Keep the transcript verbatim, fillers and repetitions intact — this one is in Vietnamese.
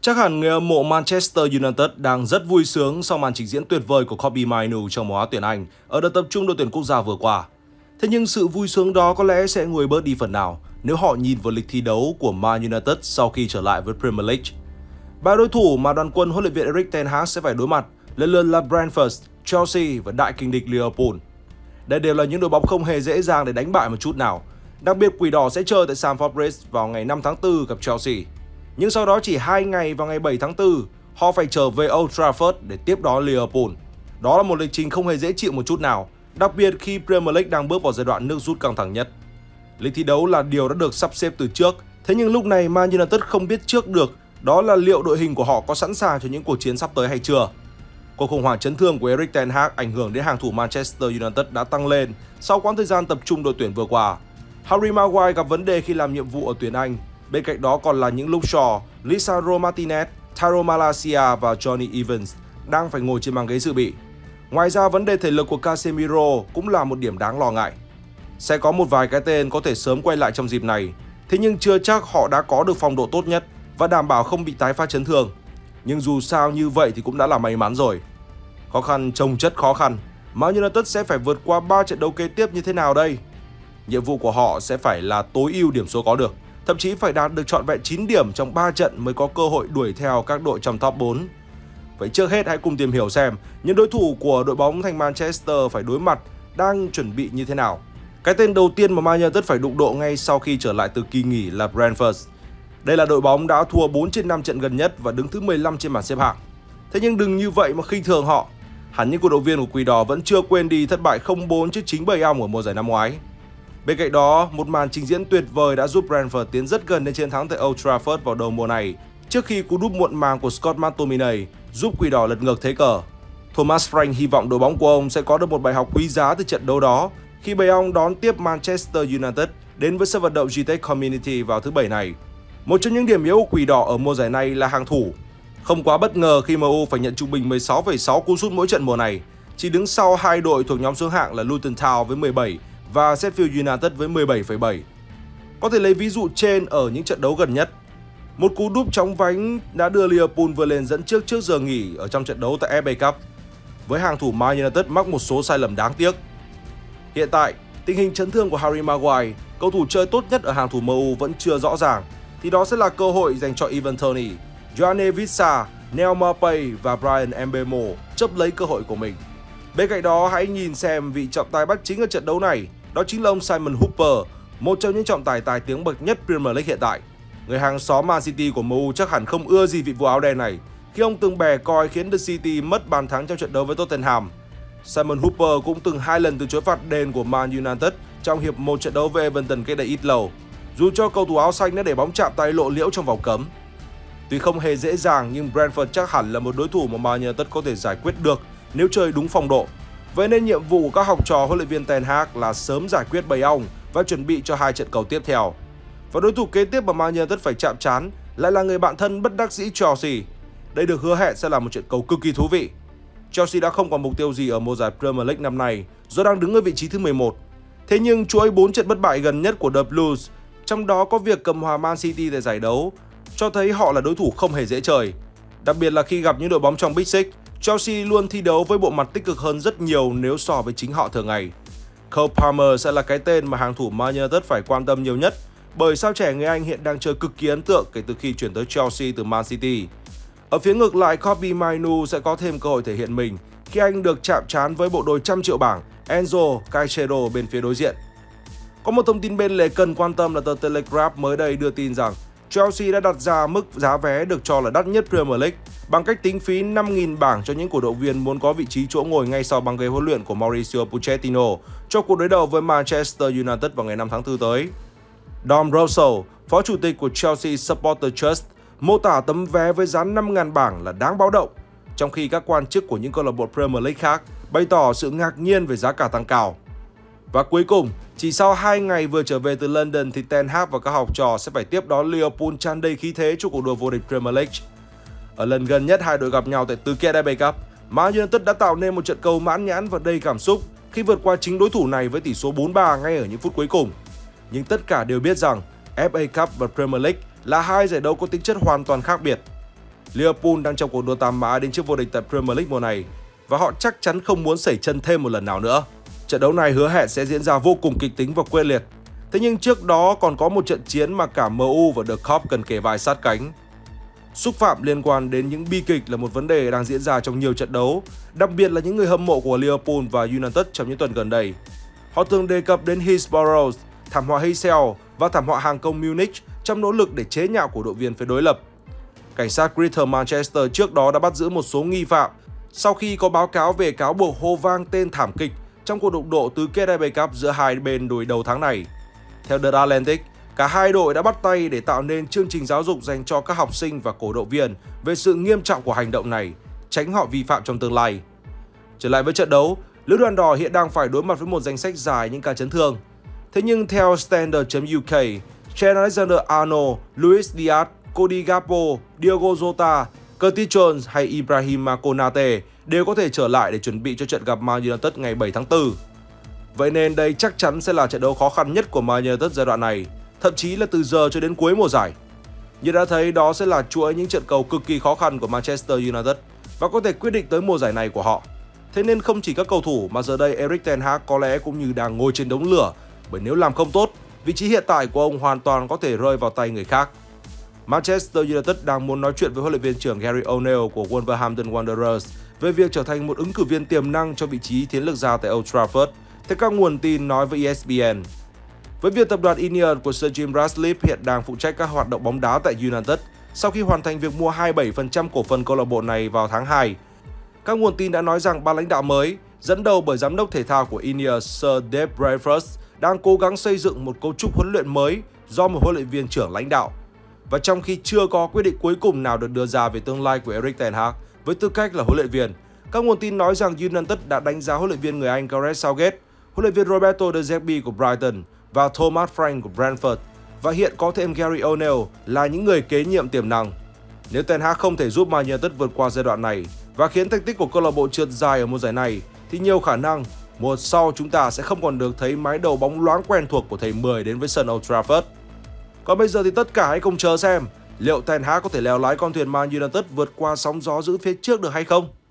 Chắc hẳn người hâm mộ Manchester United đang rất vui sướng sau màn trình diễn tuyệt vời của Kobbie Mainoo trong mùa áo tuyển Anh ở đợt tập trung đội tuyển quốc gia vừa qua. Thế nhưng sự vui sướng đó có lẽ sẽ nguôi bớt đi phần nào nếu họ nhìn vào lịch thi đấu của Man United sau khi trở lại với Premier League. Ba đối thủ mà đoàn quân huấn luyện viên Erik ten Hag sẽ phải đối mặt lần lượt là Brentford, Chelsea và đại kình địch Liverpool. Đây đều là những đội bóng không hề dễ dàng để đánh bại một chút nào. Đặc biệt Quỷ Đỏ sẽ chơi tại Stamford Bridge vào ngày năm tháng tư gặp Chelsea. Nhưng sau đó chỉ hai ngày vào ngày bảy tháng tư, họ phải trở về Old Trafford để tiếp đón Liverpool. Đó là một lịch trình không hề dễ chịu một chút nào, đặc biệt khi Premier League đang bước vào giai đoạn nước rút căng thẳng nhất. Lịch thi đấu là điều đã được sắp xếp từ trước, thế nhưng lúc này Man United không biết trước được đó là liệu đội hình của họ có sẵn sàng cho những cuộc chiến sắp tới hay chưa. Cuộc khủng hoảng chấn thương của Erik ten Hag ảnh hưởng đến hàng thủ Manchester United đã tăng lên sau quãng thời gian tập trung đội tuyển vừa qua. Harry Maguire gặp vấn đề khi làm nhiệm vụ ở tuyển Anh. Bên cạnh đó còn là những Luke Shaw, Lisandro Martinez, Tyrone Malacia và Johnny Evans đang phải ngồi trên băng ghế dự bị. Ngoài ra, vấn đề thể lực của Casemiro cũng là một điểm đáng lo ngại. Sẽ có một vài cái tên có thể sớm quay lại trong dịp này, thế nhưng chưa chắc họ đã có được phong độ tốt nhất và đảm bảo không bị tái phát chấn thương. Nhưng dù sao như vậy thì cũng đã là may mắn rồi. Khó khăn chồng chất khó khăn, Man United sẽ phải vượt qua ba trận đấu kế tiếp như thế nào đây? Nhiệm vụ của họ sẽ phải là tối ưu điểm số có được, thậm chí phải đạt được trọn vẹn chín điểm trong ba trận mới có cơ hội đuổi theo các đội trong top bốn. Vậy trước hết hãy cùng tìm hiểu xem những đối thủ của đội bóng thành Manchester phải đối mặt đang chuẩn bị như thế nào. Cái tên đầu tiên mà Man United phải đụng độ ngay sau khi trở lại từ kỳ nghỉ là Brentford. Đây là đội bóng đã thua bốn trên năm trận gần nhất và đứng thứ mười lăm trên bảng xếp hạng. Thế nhưng đừng như vậy mà khinh thường họ. Hẳn những cổ động viên của Quỷ Đỏ vẫn chưa quên đi thất bại không bốn trước chính bầy ong ở mùa giải năm ngoái. Bên cạnh đó, một màn trình diễn tuyệt vời đã giúp Brentford tiến rất gần đến chiến thắng tại Old Trafford vào đầu mùa này, trước khi cú đúp muộn màng của Scott McTominay giúp Quỷ Đỏ lật ngược thế cờ. Thomas Frank hy vọng đội bóng của ông sẽ có được một bài học quý giá từ trận đấu đó khi bầy ong đón tiếp Manchester United đến với sân vận động giê tê e xê Community vào thứ Bảy này. Một trong những điểm yếu của Quỷ Đỏ ở mùa giải này là hàng thủ. Không quá bất ngờ khi em u phải nhận trung bình mười sáu phẩy sáu cú sút mỗi trận mùa này, chỉ đứng sau hai đội thuộc nhóm xuống hạng là Luton Town với mười bảy và Sheffield United với mười bảy phẩy bảy. Có thể lấy ví dụ trên ở những trận đấu gần nhất. Một cú đúp chóng vánh đã đưa Liverpool vươn lên dẫn trước trước giờ nghỉ ở trong trận đấu tại ép a Cup, với hàng thủ Man United mắc một số sai lầm đáng tiếc. Hiện tại, tình hình chấn thương của Harry Maguire, cầu thủ chơi tốt nhất ở hàng thủ em u vẫn chưa rõ ràng, thì đó sẽ là cơ hội dành cho Ivan Toney, Yoane Wissa, Neal Maupay và Bryan Mbeumo chấp lấy cơ hội của mình. Bên cạnh đó, hãy nhìn xem vị trọng tài bắt chính ở trận đấu này, đó chính là ông Simon Hooper, một trong những trọng tài tài tiếng bậc nhất Premier League hiện tại. Người hàng xóm Man City của em u chắc hẳn không ưa gì vị vua áo đen này, khi ông từng bè còi khiến The City mất bàn thắng trong trận đấu với Tottenham. Simon Hooper cũng từng hai lần từ chối phạt đền của Man United trong hiệp một trận đấu với Everton cách đây ít lâu, dù cho cầu thủ áo xanh đã để bóng chạm tay lộ liễu trong vòng cấm. Tuy không hề dễ dàng nhưng Brentford chắc hẳn là một đối thủ mà Man United có thể giải quyết được nếu chơi đúng phong độ. Vậy nên nhiệm vụ của các học trò huấn luyện viên Ten Hag là sớm giải quyết bầy ong và chuẩn bị cho hai trận cầu tiếp theo. Và đối thủ kế tiếp mà Man United phải chạm trán lại là người bạn thân bất đắc dĩ Chelsea. Đây được hứa hẹn sẽ là một trận cầu cực kỳ thú vị. Chelsea đã không còn mục tiêu gì ở mùa giải Premier League năm nay do đang đứng ở vị trí thứ mười một. Thế nhưng chuỗi bốn trận bất bại gần nhất của The Blues, trong đó có việc cầm hòa Man City tại giải đấu, cho thấy họ là đối thủ không hề dễ chơi. Đặc biệt là khi gặp những đội bóng trong Big Six, Chelsea luôn thi đấu với bộ mặt tích cực hơn rất nhiều nếu so với chính họ thường ngày. Cole Palmer sẽ là cái tên mà hàng thủ Man United phải quan tâm nhiều nhất, bởi sao trẻ người Anh hiện đang chơi cực kỳ ấn tượng kể từ khi chuyển tới Chelsea từ Man City. Ở phía ngược lại, Kobbie Mainoo sẽ có thêm cơ hội thể hiện mình khi anh được chạm trán với bộ đôi trăm triệu bảng Enzo Caicedo bên phía đối diện. Có một thông tin bên lề cần quan tâm là tờ Telegraph mới đây đưa tin rằng Chelsea đã đặt ra mức giá vé được cho là đắt nhất Premier League bằng cách tính phí năm nghìn bảng cho những cổ động viên muốn có vị trí chỗ ngồi ngay sau băng ghế huấn luyện của Mauricio Pochettino cho cuộc đối đầu với Manchester United vào ngày năm tháng tư tới. Dom Russell, phó chủ tịch của Chelsea Supporter Trust, mô tả tấm vé với giá năm nghìn bảng là đáng báo động, trong khi các quan chức của những câu lạc bộ Premier League khác bày tỏ sự ngạc nhiên về giá cả tăng cao. Và cuối cùng, chỉ sau hai ngày vừa trở về từ London thì Ten Hag và các học trò sẽ phải tiếp đón Liverpool tràn đầy khí thế cho cuộc đua vô địch Premier League. Ở lần gần nhất hai đội gặp nhau tại tứ kết ép a Cup, Man United đã tạo nên một trận cầu mãn nhãn và đầy cảm xúc khi vượt qua chính đối thủ này với tỷ số bốn ba ngay ở những phút cuối cùng. Nhưng tất cả đều biết rằng ép a Cup và Premier League là hai giải đấu có tính chất hoàn toàn khác biệt. Liverpool đang trong cuộc đua tam mã đến chức vô địch tại Premier League mùa này và họ chắc chắn không muốn sẩy chân thêm một lần nào nữa. Trận đấu này hứa hẹn sẽ diễn ra vô cùng kịch tính và quyết liệt. Thế nhưng trước đó còn có một trận chiến mà cả em u và The Kop cần kề vai sát cánh. Xúc phạm liên quan đến những bi kịch là một vấn đề đang diễn ra trong nhiều trận đấu, đặc biệt là những người hâm mộ của Liverpool và United trong những tuần gần đây. Họ thường đề cập đến Hillsborough, thảm họa Heysel và thảm họa hàng công Munich trong nỗ lực để chế nhạo cổ động viên phía đối lập. Cảnh sát Greater Manchester trước đó đã bắt giữ một số nghi phạm sau khi có báo cáo về cáo buộc hô vang tên thảm kịch trong cuộc đụng độ tứ kết ép a Cup giữa hai bên hồi đầu tháng này. Theo The Atlantic, cả hai đội đã bắt tay để tạo nên chương trình giáo dục dành cho các học sinh và cổ động viên về sự nghiêm trọng của hành động này, tránh họ vi phạm trong tương lai. Trở lại với trận đấu, Lữ đoàn đỏ hiện đang phải đối mặt với một danh sách dài những ca chấn thương. Thế nhưng theo Standard chấm u ca, Trent Alexander-Arnold, Luis Diaz, Cody Gakpo, Diogo Jota, Curtis Jones hay Ibrahima Konate đều có thể trở lại để chuẩn bị cho trận gặp Man United ngày bảy tháng tư. Vậy nên đây chắc chắn sẽ là trận đấu khó khăn nhất của Man United giai đoạn này, thậm chí là từ giờ cho đến cuối mùa giải. Như đã thấy, đó sẽ là chuỗi những trận cầu cực kỳ khó khăn của Manchester United và có thể quyết định tới mùa giải này của họ. Thế nên không chỉ các cầu thủ mà giờ đây Erik ten Hag có lẽ cũng như đang ngồi trên đống lửa, bởi nếu làm không tốt, vị trí hiện tại của ông hoàn toàn có thể rơi vào tay người khác. Manchester United đang muốn nói chuyện với huấn luyện viên trưởng Gary O'Neill của Wolverhampton Wanderers về việc trở thành một ứng cử viên tiềm năng cho vị trí chiến lược gia tại Old Trafford, theo các nguồn tin nói với E S P N. Với việc tập đoàn Ineos của Sir Jim Ratcliffe hiện đang phụ trách các hoạt động bóng đá tại United sau khi hoàn thành việc mua hai mươi bảy phần trăm cổ phần câu lạc bộ này vào tháng hai. Các nguồn tin đã nói rằng ban lãnh đạo mới, dẫn đầu bởi giám đốc thể thao của Ineos Sir Dave Brailsford, đang cố gắng xây dựng một cấu trúc huấn luyện mới do một huấn luyện viên trưởng lãnh đạo. Và trong khi chưa có quyết định cuối cùng nào được đưa ra về tương lai của Erik ten Hag với tư cách là huấn luyện viên, các nguồn tin nói rằng United đã đánh giá huấn luyện viên người Anh Gareth Southgate, huấn luyện viên Roberto De Zerbi của Brighton và Thomas Frank của Brentford, và hiện có thêm Gary O'Neill là những người kế nhiệm tiềm năng. Nếu ten Hag không thể giúp Man United vượt qua giai đoạn này và khiến thành tích của câu lạc bộ trượt dài ở mùa giải này, thì nhiều khả năng mùa sau chúng ta sẽ không còn được thấy mái đầu bóng loáng quen thuộc của thầy Mười đến với sân Old Trafford. Còn bây giờ thì tất cả hãy cùng chờ xem liệu ten Hag có thể lèo lái con thuyền Man United vượt qua sóng gió dữ phía trước được hay không.